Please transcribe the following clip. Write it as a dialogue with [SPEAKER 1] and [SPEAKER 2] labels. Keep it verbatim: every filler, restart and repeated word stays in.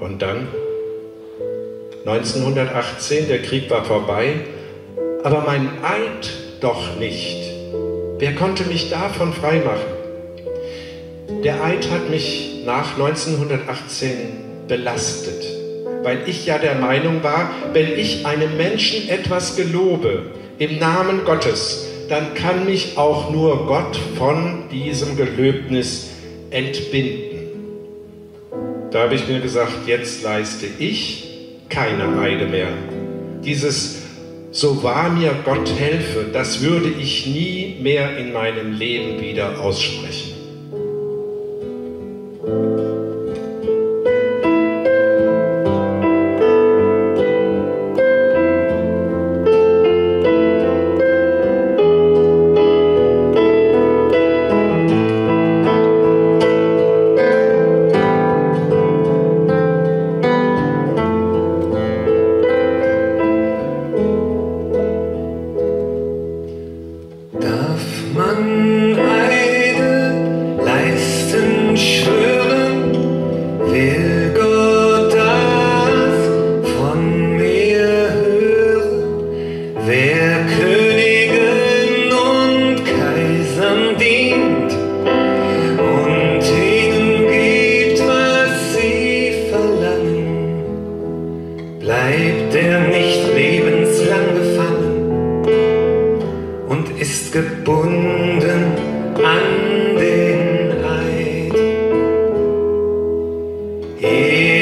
[SPEAKER 1] Und dann? neunzehnhundertachtzehn, der Krieg war vorbei, aber mein Eid doch nicht. Wer konnte mich davon freimachen? Der Eid hat mich nach neunzehnhundertachtzehn belastet, weil ich ja der Meinung war, wenn ich einem Menschen etwas gelobe im Namen Gottes, dann kann mich auch nur Gott von diesem Gelöbnis entbinden. Da habe ich mir gesagt, jetzt leiste ich keine Eide mehr. Dieses "So wahr mir Gott helfe", das würde ich nie mehr in meinem Leben wieder aussprechen.
[SPEAKER 2] Bleibt er nicht lebenslang gefangen und ist gebunden an den Eid.